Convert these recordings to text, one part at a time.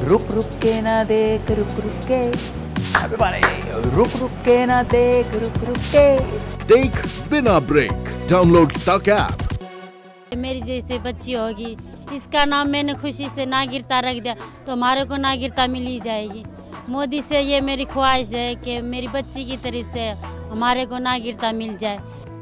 रुक रुक के ना देख रुक रुक के, रुक रुक के ना देख रुक रुक के, देख बिना ब्रेक। डाउनलोड तक ऐप। मेरी जैसे बच्ची होगी, इसका नाम मैंने खुशी से नागरिकता रख दिया तो हमारे को नागरिकता मिल ही जाएगी। मोदी से ये मेरी ख्वाहिश है कि मेरी बच्ची की तरफ से हमारे को नागरिकता मिल जाए।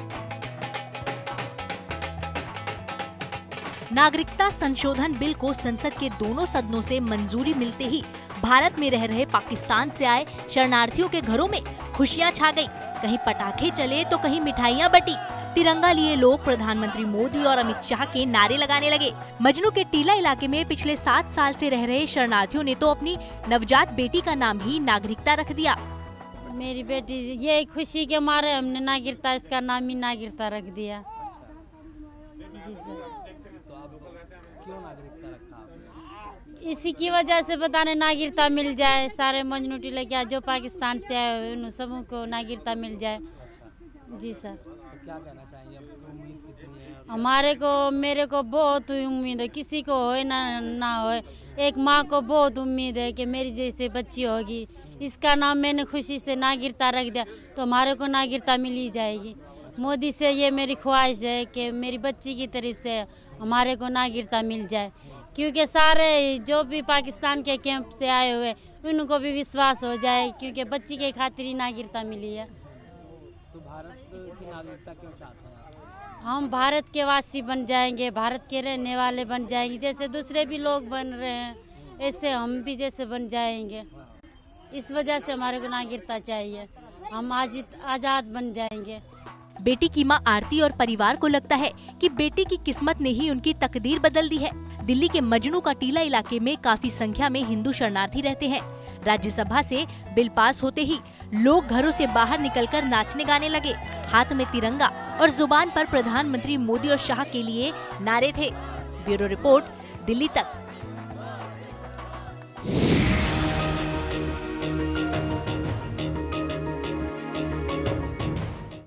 नागरिकता संशोधन बिल को संसद के दोनों सदनों से मंजूरी मिलते ही भारत में रह रहे पाकिस्तान से आए शरणार्थियों के घरों में खुशियां छा गई। कहीं पटाखे चले तो कहीं मिठाइयां बटी। तिरंगा लिए लोग प्रधानमंत्री मोदी और अमित शाह के नारे लगाने लगे। मजनू के टीला इलाके में पिछले 7 साल से रह रहे शरणार्थियों ने तो अपनी नवजात बेटी का नाम ही नागरिकता रख दिया। मेरी बेटी ये खुशी के मारे हमने नागरिकता, इसका नाम ही नागरिकता रख दिया। जी सर। क्यों नागरिकता रखा आपने? इसी की वजह से बताने नागरिकता मिल जाए, सारे मजनू टीले क्या जो पाकिस्तान से आए हुए उन सबको नागरिकता मिल जाए। जी सर। तो क्या कहना चाहेंगे, आपको उम्मीद कितनी है? हमारे को मेरे को बहुत उम्मीद है, किसी को होए ना होए, एक माँ को बहुत उम्मीद है कि मेरी जैसे बच्ची होगी, इसका नाम मैंने खुशी से नागरिकता रख दिया तो हमारे को नागरिकता मिल ही जाएगी। मोदी से ये मेरी ख्वाहिश है कि मेरी बच्ची की तरफ से हमारे को नागरिकता मिल जाए, क्योंकि सारे जो भी पाकिस्तान के कैंप से आए हुए उनको भी विश्वास हो जाए, क्योंकि बच्ची के खातिर ही नागरिकता मिली है। तो भारत की नागरिकता क्यों चाहते हैं आप? हम भारत के वासी बन जाएंगे, भारत के रहने वाले बन जाएंगे, जैसे दूसरे भी लोग बन रहे हैं ऐसे हम भी जैसे बन जाएंगे। इस वजह से हमारे को नागरिकता चाहिए, हम आज़ाद बन जाएंगे। बेटी की मां आरती और परिवार को लगता है कि बेटी की किस्मत ने ही उनकी तकदीर बदल दी है। दिल्ली के मजनू का टीला इलाके में काफी संख्या में हिंदू शरणार्थी रहते हैं। राज्यसभा से बिल पास होते ही लोग घरों से बाहर निकलकर नाचने गाने लगे। हाथ में तिरंगा और जुबान पर प्रधानमंत्री मोदी और शाह के लिए नारे थे। ब्यूरो रिपोर्ट, दिल्ली तक।